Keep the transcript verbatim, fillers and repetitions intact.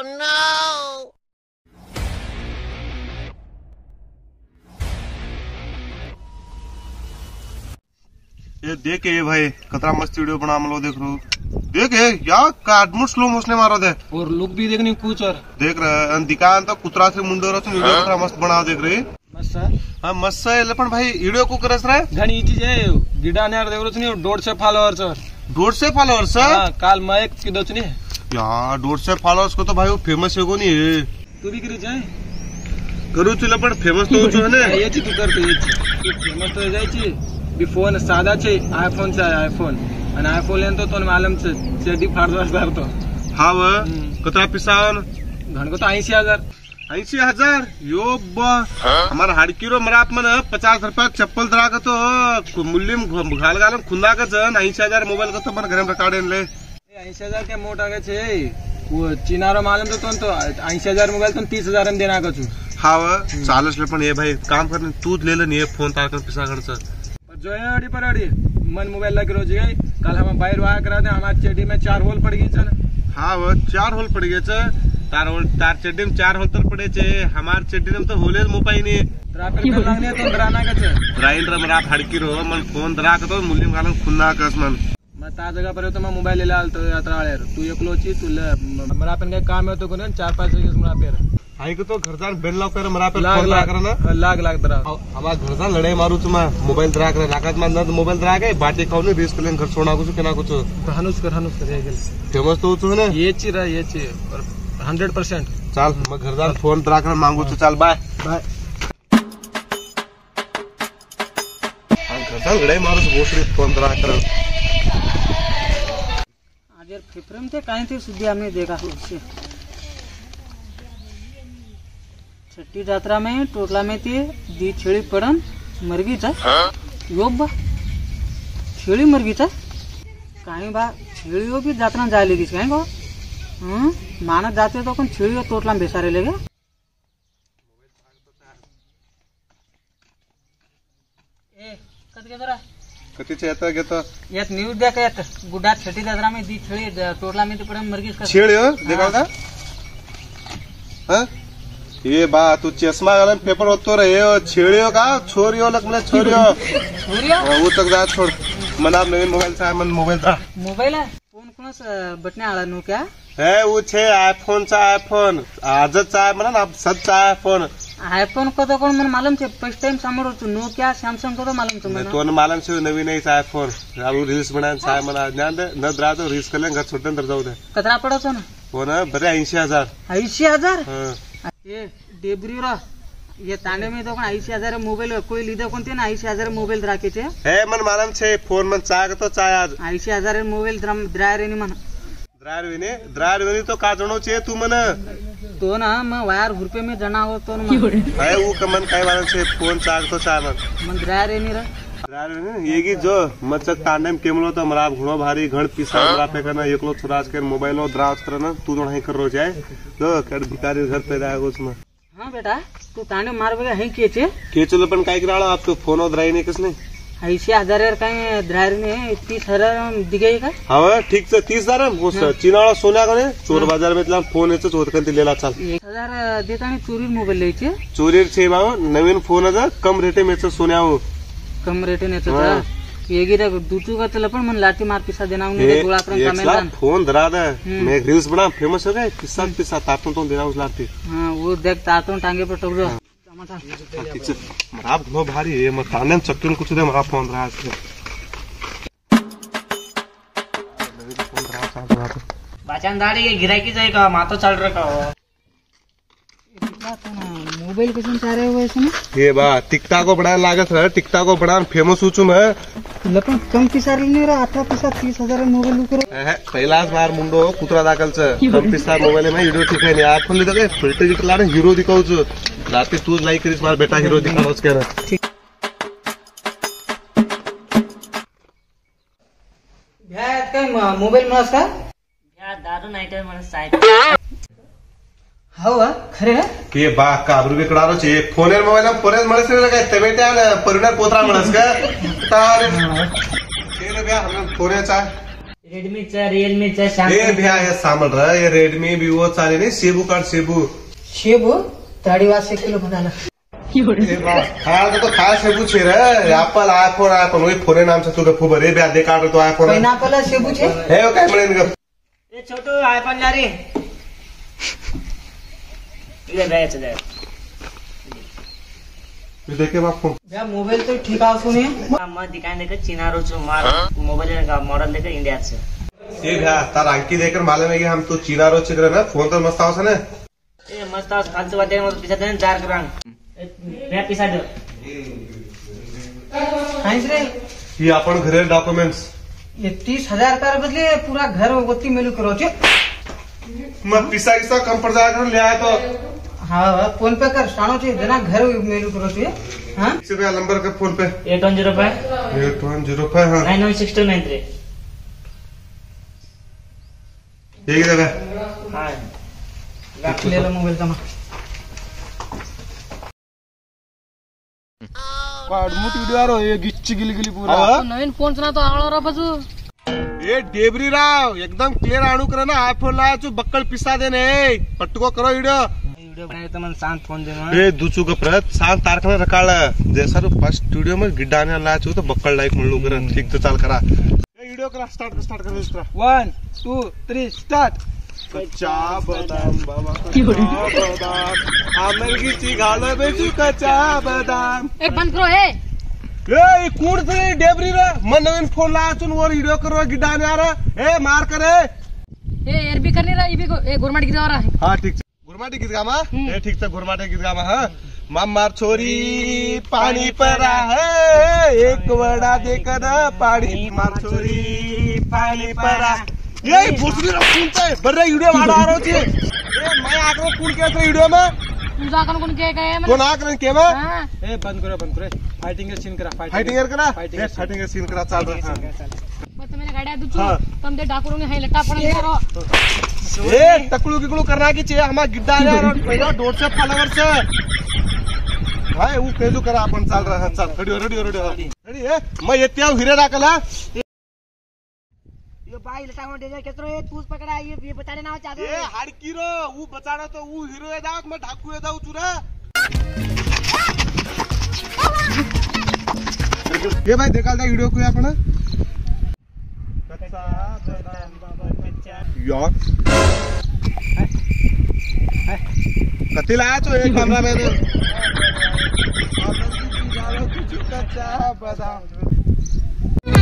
no! ये देख ये भाई कतरा मस्त वीडियो बना हम लोग देख रो देख ये यार काटमुट स्लो मोशन मारो दे और लुक भी देखनी कुछ और देख रहे दिकान तो कुतरा से मुंडो रहा वीडियो कतरा मस्त बना देख रही मस्त हाँ मस्त है पण भाई वीडियो को करस रहा घणी चीज है गिडा ने देख रो डेढ़ सौ फॉलोअर्स और डेढ़ सौ फॉलोअर्स हां काल मैं एक की दोचनी यार डेढ़ सौ फॉलोअर्स को तो भाई वो फेमस है को नहीं है तू भी करी जाए करू चला पण फेमस तो होचो है ने याची तू करते याची तू फेमस तो जायची बी फोन साधा छे आईफोन से आईफोन आणि आईफोन लेन तो तो मालूम छे चेडी फाड़वा हजार तो हां व कतरा पिसावन घण को तो अस्सी हजार अस्सी हजार यो बा हमार हाडकीरो मराप मन पचास रुपया चप्पल दरा का तो मूल्य घाल गाल खुंदा का जन अस्सी हजार मोबाइल का तो मन घर में रिकॉर्ड ले अस्सी हजार के मोट आगे छे वो चिनारो मालूम तो तो अस्सी हजार मोबाइल तो तीस हजार में देना का छु हां व चालस ले पण ये भाई काम करने तू ले ले ये फोन तार कर पिसा कर छ जो है अड़ी पर अड़ी मन मोबाइल लग रोज गई कल हम बाहर वाया करा थे हमारे चेडी में चार होल पड़ गई छन हां वो चार होल पड़ गए छ तार होल तार चेडी में चार होल तर पड़े छे हमार चेडी में तो होले मोपाई नहीं ट्रैफिक कर लागने तो डराना का छ राइन रे मरा फड़की रो मन फोन दरा का तो मूल्य गालन खुन्ना कस मन मैं ता जगह पर तो मैं मोबाइल ले लाल तो यात्रा वाले तू एकलो छी तू ले मरा पेन का काम है तो कोने चार पांच जगह मरा पेर आई को तो घरदार बेल लाव कर मरा पे फोन दरा कर ना लाग लाग दरा हमार घरदार लड़ाई मारू तुम मोबाइल दरा कर लाकत में न मोबाइल दरा के बाटी खाऊ रिस्क लेन घर छोड़ा कुछ केना कुछ हनुस कर हनुस कर गेल फेमस तो छु ने ये ची रा ये ची और हंड्रेड परसेंट चल मैं घरदार फोन दरा कर मांगू तो चल बाय बाय घरदार लड़ाई मारू तो बोसरी फोन दरा कर आज यार फेफरम थे काहे थे सुधी हमने देखा उससे छठी यात्रा में टोटला में थी दी छेड़ी पड़न मरगी था योब बा छेड़ी मरगी था काहे बा छेड़ियों भी यात्रा जा लेगी काहे को हम्म मानत जाते तो कौन छेड़ियों टोटला में बेसारे लेगे ए कत के जरा कति चेता के तो एक न्यूज देख एक गुड्डा छठी यात्रा में दी छेड़ी टोटला में तो पड़न मरगी छेड़ियो देखा था हां ये बात तू चश्मा वाला पेपर होतो रहे छेड़ियो का छोरियो लग में छोरियो छोरियो वो तक जा छोड़ मना नवीन मोबाइल से मन मोबाइल था मोबाइल है फोन कोण बटने आला नो क्या है वो छे आईफोन चा आईफोन आजच आहे म्हणा ना सच आईफोन आईफोन को तो कोण मन मालूम छे फर्स्ट टाइम समोर तो नोकिया सैमसंग को तो मालूम छे तो न मालूम छे नवीन आहे आईफोन अब रील्स बनान छाय मला ज्ञान दे न द्रा तो रील्स कले घर छोटन तर जाऊ दे कतरा पडो छो ना हो ना बरे ऐंशी हजार ऐंशी हजार हां ये डेब्री रा ये तांडे में तो कोण ऐंशी हजार मोबाइल कोई लीधो कोणते ना ऐंशी हजार मोबाइल राखे छे हे मन मालूम छे फोन मन चाय तो चाय आज ऐंशी हजार मोबाइल द्रम द्रायरे नि मन द्रायर विने द्रायर विने तो का जणो छे तू मन तो ना मैं वायर रुपए में जना हो तो है वो कमन काय मालूम छे फोन चाय तो चाय मन मन द्रायरे नि रा द्रायर विने येगी जो मचक तांडे में केमलो तो मरा घुणो भारी घण पिसा मरा पे करना एकलो छुराज के मोबाइल और द्राज करना तू तो नहीं कर रो जाए दो कर भिखारी घर पे जाएगा उसमें हां बेटा तू तांडे मारबे है के छे के चलो पण काय कराळो आप तो फोन और द्राई नहीं किसने ऐंशी हजार काय द्रायर ने तीस हजार दिगे का हां ठीक से तीस हजार वो चिनाळा सोन्या कोने चोर बाजार में तला फोन येच चोर कंती लेला चाल एक हजार देतानी चोरी मोबाइल लेचे चोरी छे बाबा नवीन फोन अजा कम रेटे में सोन्या हो कम रेटे ने तो येगिरा दूचू का चला पण मन लाठी मार पिसा देना उन्हें गोळा करून कामेल फोन धरा दे मैं रील्स बना फेमस हो गए पिसा पिसा तातों तो देना उस लाठी हां वो देख तातों टांगे पर टक दो मरा घुनो भारी है मत ताने चक्कन कुछ दे मरा फोन रहा है बाचान दाड़ी के गिराकी जाए का मातो चल रहा का मोबाइल कैसे चाह रहे हो इसमें ये बा टिकटा को बड़ा लागत है टिकटा को बड़ा फेमस हो चुम है लेकिन कम पिसा नहीं रहा अठारह पिसा तीस हजार मोबाइल लुक है कैलाश मार मुंडो कुतरा दाखल छ कम पिसा मोबाइल में वीडियो ठीक है नहीं आईफोन ले दे फिल्टर गिटला रे हीरो दिखाऊ छ राती तू लाइक करिस मार बेटा हीरो दिखावस के ठीक भ्या काय मोबाइल मस्त का भ्या दारू नाही काय मन साइड हवा खरे के बा काबरू बेकडारो छे फोनेर मोबाइल फोनेर मळस रे काय तबेट्या परिणार पोत्रा मळस का तारे छे रे बा हम फोनेचा रेडमीचा रिअलमीचा ये भैया हे सांभाळ रहा ये रेडमी विवो चाले नाही सेबू कार्ड सेबू शेबू ताड़ी वास एक किलो बनाना હા તો ખાસ સેબુ છે રે એપલ આઈફોન આઈફોન ઓય ફોને નામ છે તું કે ખબર એ બે દે કાર્ડ તો આઈફોન પાઇનાપલ शेबू છે હે ઓ કાઈ મળે ને એ છોટુ આઈફોન લા રે ये बैच दे ये देखे बाप फोन भैया मोबाइल तो ठीक आओ सुनिए अम्मा दिखाने देकर चिनारो जो मार मोबाइल का मॉडल लेकर इंडिया से ये भैया तार अंकी देकर मालूम है कि हम तो चीना रो चित्र ना फोन तो मस्त आवस ने ए मस्त आवाज फालतू बात है मत पिसा देने चार करांग मैं पिसा दो साइंस रे ये अपन घरे डॉक्यूमेंट्स ये तीस हजार का बदले पूरा घर गोती मेलू करो छे मैं पिसा किसा कम पड़ जाकर ले आया तो हाँ फोन पे कर सानो छे जना घर मेलू करो छे हाँ इसे भैया नंबर का फोन पे eight one zero five eight one zero five हाँ nine one six two nine three ठीक है भैया हाँ ले लो मोबाइल का कार्ड मुट वीडियो आरो ये गिच्ची गिली गिली पूरा नवीन फोन ना तो आळो रा बाजू ये डेबरी राव एकदम क्लियर आणू करे ना आईफोन लाया तू बक्कल पिसा देने पटको करो वीडियो वीडियो बनाए तो मन शांत फोन देना ए दुचू का प्रत सांग तारखना रकाळ जैसा रू फर्स्ट स्टूडियो में गिड्डाने लाया तू तो बक्कल लाइक म्हणलो करे ठीक तो चाल करा ये वीडियो करा स्टार्ट स्टार्ट कर दूसरा वन टू थ्री स्टार्ट कच्चा बदाम बाबा कच्चा बदाम आमल की चिघालो बेचू कच्चा बदाम ए बंद करो ए ए कूड़ से डेबरी रे मन नवीन फोन लाया तू वो वीडियो करो गिड्डाने आ रहा ए मार करे ए यार भी करने रहा ये भी को ए गुरमाट गिरा रहा है हाँ ठीक गुरमाटी गीत गामा ए ठीक से गुरमाटी गीत गामा हाँ मम्मार छोरी पानी परा है एक वड़ा देकर पानी मार छोरी पानी परा ये भोसड़ी रा सुनते बड़े वीडियो मार आ रहा छे ए मैं आकरो कूड़ के से वीडियो में तू जाकन कोन के गए तो ना करन के में हां ए बंद करो बंद करो फाइटिंग के सीन करा फाइटिंग करा फाइटिंग ए फाइटिंग के सीन करा चल रहा हां बस मेरे गाड़ी दू छु हाँ। तुम दे डाकुरों में है लट्टा पड़न करो ए टकलू किकलू करना की छे हमारा गिड्डा यार पहिला डेढ़ सौ फॉलोअर से भाई वो केजू करा अपन चल रहा है चल रेडी रेडी रेडी रेडी ए मैं येते आऊ हिरे राकला ये भाई लटा में दे केतरो ए तूस पकड़ा ये ये बताने ना चाहते ए हाड़की रो वो बचाड़ा तो वो हीरो ए दाव मैं ढाकू ए दाव चुरा ये भाई देखा था वीडियो को आपण कच्चा बदाम बाबा कच्चा यार कति लाया तो एक कैमरा मैन कच्चा बदाम